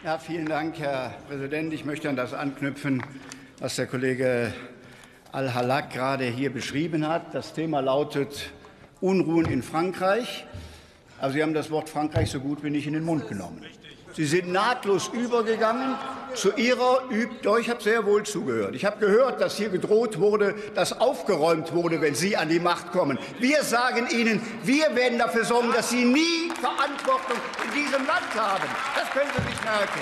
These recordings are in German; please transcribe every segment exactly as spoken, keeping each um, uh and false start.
Ja, vielen Dank, Herr Präsident. Ich möchte an das anknüpfen, was der Kollege Al-Halak gerade hier beschrieben hat. Das Thema lautet Unruhen in Frankreich. Aber Sie haben das Wort Frankreich so gut wie nicht in den Mund genommen. Sie sind nahtlos übergegangen zu Ihrer Übt. Ich habe sehr wohl zugehört. Ich habe gehört, dass hier gedroht wurde, dass aufgeräumt wurde, wenn Sie an die Macht kommen. Wir sagen Ihnen, wir werden dafür sorgen, dass Sie nie Verantwortung in diesem Land haben. Das können Sie sich merken.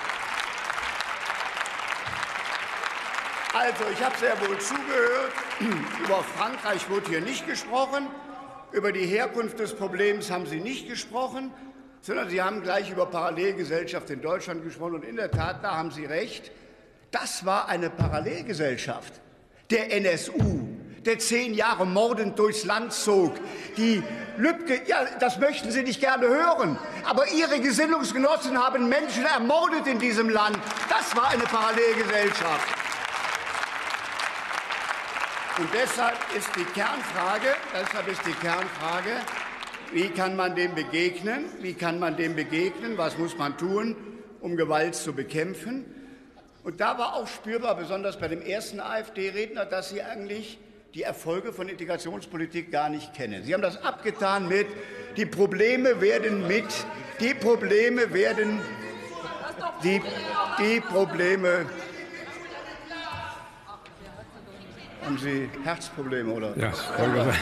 Also, ich habe sehr wohl zugehört. Über Frankreich wurde hier nicht gesprochen. Über die Herkunft des Problems haben Sie nicht gesprochen, sondern Sie haben gleich über Parallelgesellschaft in Deutschland gesprochen. Und in der Tat, da haben Sie recht, das war eine Parallelgesellschaft. Der N S U, der zehn Jahre mordend durchs Land zog, die Lübcke, ja, das möchten Sie nicht gerne hören, aber Ihre Gesinnungsgenossen haben Menschen ermordet in diesem Land. Das war eine Parallelgesellschaft. Und deshalb ist die Kernfrage, deshalb ist die Kernfrage, wie kann man dem begegnen? Wie kann man dem begegnen? Was muss man tun, um Gewalt zu bekämpfen? Und da war auch spürbar, besonders bei dem ersten AfD-Redner, dass Sie eigentlich die Erfolge von Integrationspolitik gar nicht kennen. Sie haben das abgetan mit, die Probleme werden mit, die Probleme werden, die, die Probleme. Haben Sie Herzprobleme, oder? Ja, Folge.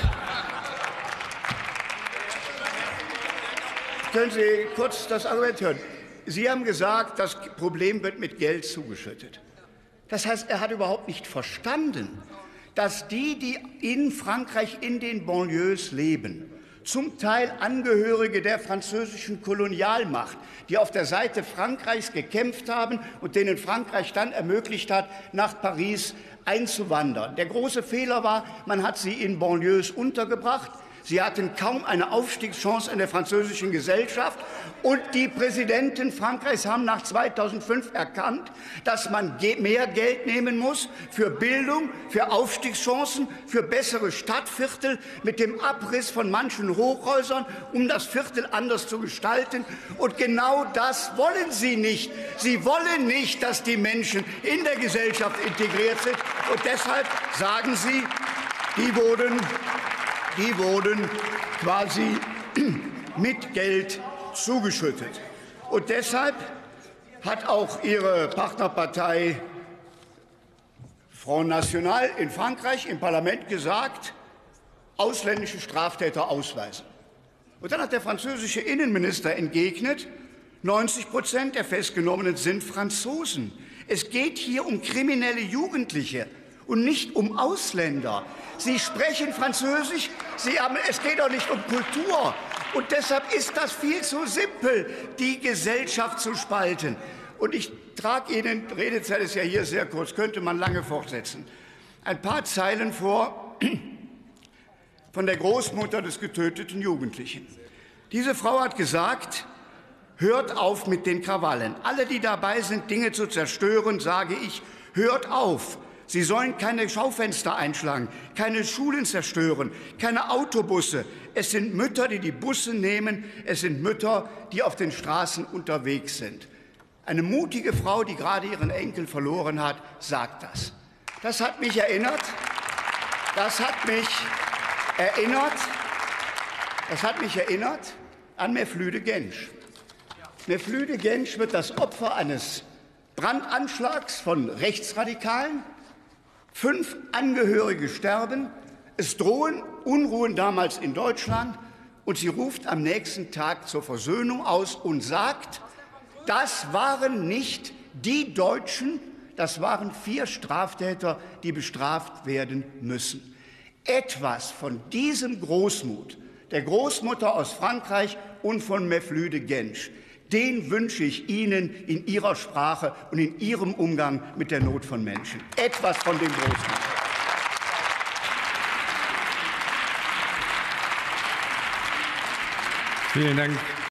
Können Sie kurz das Argument hören? Sie haben gesagt, das Problem wird mit Geld zugeschüttet. Das heißt, er hat überhaupt nicht verstanden, dass die, die in Frankreich in den Banlieues leben, zum Teil Angehörige der französischen Kolonialmacht, die auf der Seite Frankreichs gekämpft haben und denen Frankreich dann ermöglicht hat, nach Paris einzuwandern. Der große Fehler war, man hat sie in Banlieues untergebracht. Sie hatten kaum eine Aufstiegschance in der französischen Gesellschaft. Und die Präsidenten Frankreichs haben nach zweitausendfünf erkannt, dass man mehr Geld nehmen muss für Bildung, für Aufstiegschancen, für bessere Stadtviertel mit dem Abriss von manchen Hochhäusern, um das Viertel anders zu gestalten. Und genau das wollen Sie nicht. Sie wollen nicht, dass die Menschen in der Gesellschaft integriert sind. Und deshalb sagen Sie, die wurden Die wurden quasi mit Geld zugeschüttet. Und deshalb hat auch Ihre Partnerpartei Front National in Frankreich im Parlament gesagt, ausländische Straftäter ausweisen. Und dann hat der französische Innenminister entgegnet, neunzig Prozent der Festgenommenen sind Franzosen. Es geht hier um kriminelle Jugendliche und nicht um Ausländer. Sie sprechen Französisch, Sie haben, es geht auch nicht um Kultur. Und deshalb ist das viel zu simpel, die Gesellschaft zu spalten. Und ich trage Ihnen, die Redezeit ist ja hier sehr kurz, könnte man lange fortsetzen, ein paar Zeilen vor von der Großmutter des getöteten Jugendlichen. Diese Frau hat gesagt, hört auf mit den Krawallen. Alle, die dabei sind, Dinge zu zerstören, sage ich, hört auf. Sie sollen keine Schaufenster einschlagen, keine Schulen zerstören, keine Autobusse. Es sind Mütter, die die Busse nehmen. Es sind Mütter, die auf den Straßen unterwegs sind. Eine mutige Frau, die gerade ihren Enkel verloren hat, sagt das. Das hat mich erinnert. Das hat mich erinnert. Das hat mich erinnert an Mevlüde Genç. Mevlüde Genç wird das Opfer eines Brandanschlags von Rechtsradikalen. Fünf Angehörige sterben. Es drohen Unruhen damals in Deutschland. Und sie ruft am nächsten Tag zur Versöhnung aus und sagt, das waren nicht die Deutschen, das waren vier Straftäter, die bestraft werden müssen. Etwas von diesem Großmut der Großmutter aus Frankreich und von Mevlüde Genç, den wünsche ich Ihnen in Ihrer Sprache und in Ihrem Umgang mit der Not von Menschen. Etwas von dem Großmut. Vielen Dank.